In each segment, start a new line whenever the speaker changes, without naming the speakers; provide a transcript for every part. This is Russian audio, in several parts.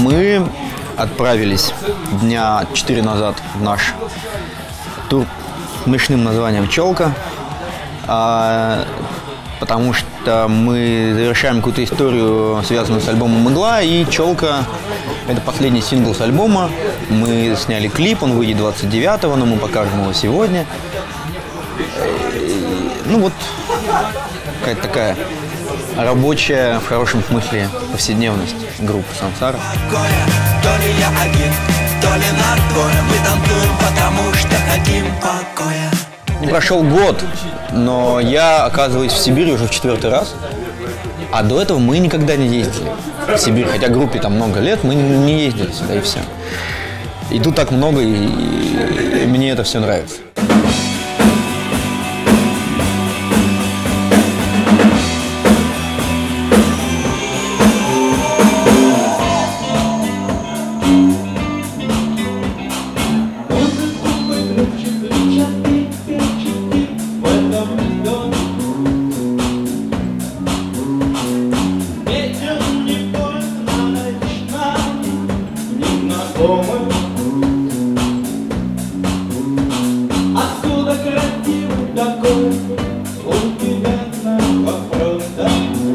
Мы отправились дня 4 назад в наш тур с смешным названием «Челка», потому что мы завершаем какую-то историю, связанную с альбомом «Мгла», и «Челка» — это последний сингл с альбома. Мы сняли клип, он выйдет 29-го, но мы покажем его сегодня. Ну вот, какая-то такая рабочая, в хорошем смысле, повседневность группы «Сансара».
То ли я один, то ли нас двое, мы танцуем, потому что хотим покоя.
Прошел год, но я оказываюсь в Сибири уже в 4-й раз. А до этого мы никогда не ездили в Сибирь. Хотя группе там много лет, мы не ездили сюда, и все. И тут так много, и мне это все нравится.
Откуда красивый такой у тебя вопрос, да?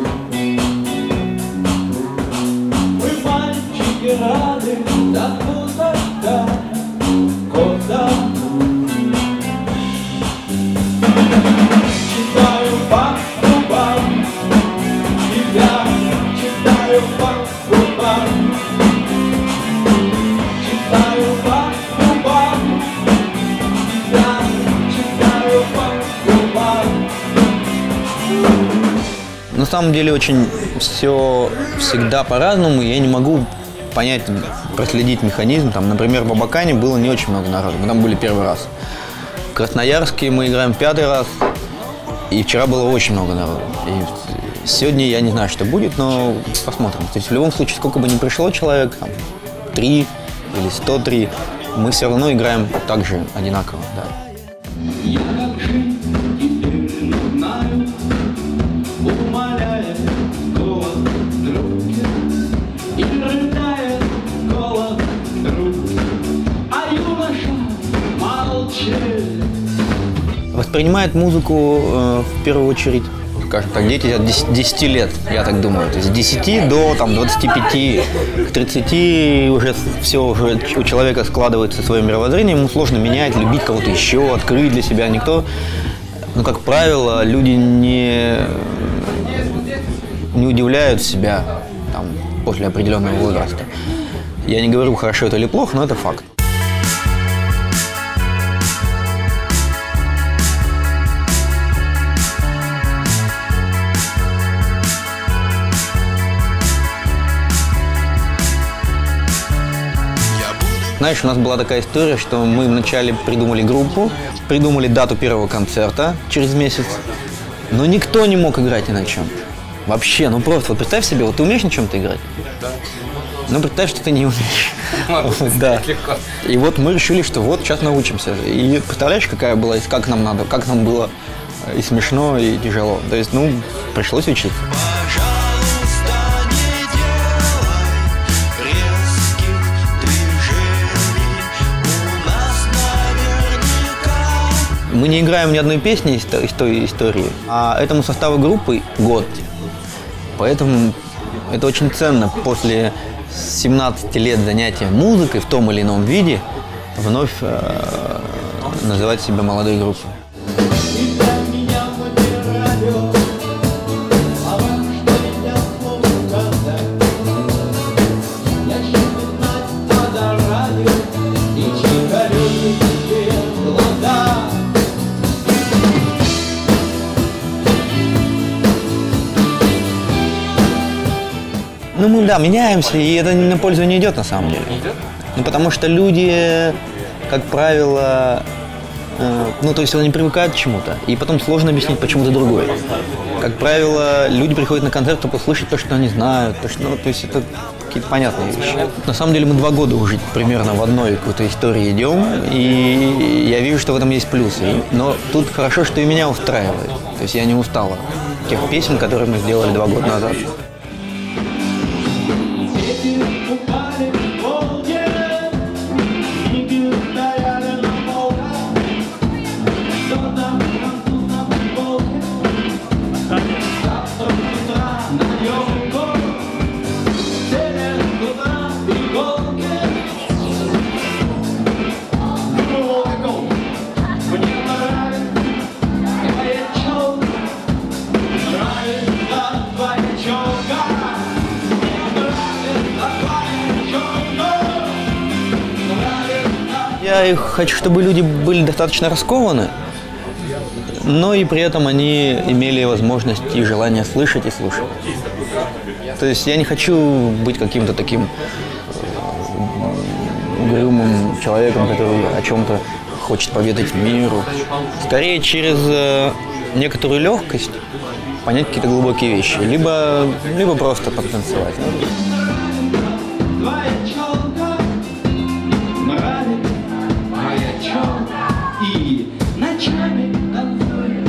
Мы мальчики рады, да куда, да, куда? Читаю по губам тебя, читаю по губам. Читаю по губам тебя, читаю по губам.
На самом деле очень все всегда по-разному. Я не могу понять, проследить механизм. Там, например, в Абакане было не очень много народу. Мы там были первый раз. В Красноярске мы играем 5-й раз. И вчера было очень много народу. И сегодня я не знаю, что будет, но посмотрим. То есть в любом случае, сколько бы ни пришло человек, там, 3 или 103, мы все равно играем так же одинаково. Да.
Я как жизнь теперь знаю, умоляет голос друга и рыдает голос друга, а юноша молчит.
Воспринимает музыку в первую очередь, скажем так, дети от 10 лет, я так думаю. То есть с 10 до там, 25, к 30 уже все уже у человека складывается свое мировоззрение, ему сложно менять, любить кого-то еще, открыть для себя. Никто, ну, как правило, люди не удивляют себя там, после определенного возраста. Я не говорю, хорошо это или плохо, но это факт. Знаешь, у нас была такая история, что мы вначале придумали группу, придумали дату первого концерта через месяц, но никто не мог играть ни на чем. Вообще, ну просто, вот представь себе, вот ты умеешь на чем-то играть? Да. Ну представь, что ты не умеешь. Да. И вот мы решили, что вот сейчас научимся. И представляешь, какая была, как нам надо, как нам было и смешно, и тяжело. То есть, ну, пришлось учиться. Мы не играем ни одной песни из той истории, а этому составу группы год. Поэтому это очень ценно после 17 лет занятия музыкой в том или ином виде вновь называть себя молодой группой. Ну, мы, да, меняемся, и это на пользу не идет, на самом деле. Ну, потому что люди, как правило, ну, то есть они привыкают к чему-то, и потом сложно объяснить почему-то другое. Как правило, люди приходят на концерт, чтобы услышать то, что они знают, то, что, ну, то есть это какие-то понятные вещи. На самом деле мы 2 года уже примерно в одной какой-то истории идем, и я вижу, что в этом есть плюсы. Но тут хорошо, что и меня устраивает. То есть я не устала тех песен, которые мы сделали 2 года назад.
Упали
я хочу, чтобы люди были достаточно раскованы, но и при этом они имели возможность и желание слышать и слушать. То есть я не хочу быть каким-то таким угрюмым человеком, который о чем-то хочет поведать миру. Скорее через некоторую легкость понять какие-то глубокие вещи, либо просто потанцевать.
Твоя челка, нравится твоя челка, и ночами танцует,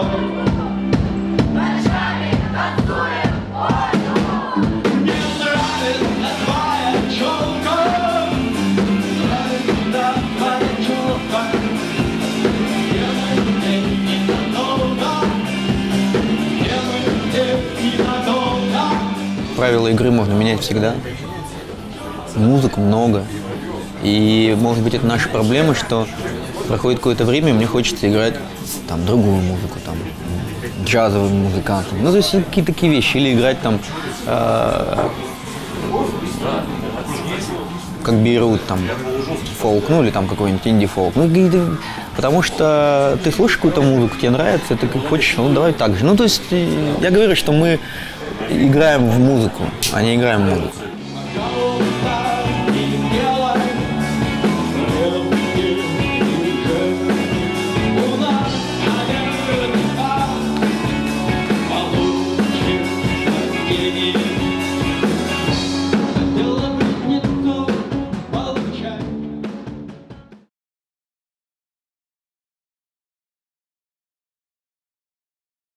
ночами танцует, мне нравится твоя челка, нравится твоя челка, делай мне ненадолго, делай мне ненадолго.
Правила игры можно менять всегда. Музык много. И, может быть, это наша проблема, что проходит какое-то время, и мне хочется играть там другую музыку, там, джазовым музыкантом. Ну, то есть какие-то такие вещи. Или играть там, как Бейрут, там, фолк, ну, или там какой-нибудь инди-фолк. Ну, потому что ты слушаешь какую-то музыку, тебе нравится, ты хочешь, ну, давай так же. Ну, то есть я говорю, что мы играем в музыку, а не играем в музыку.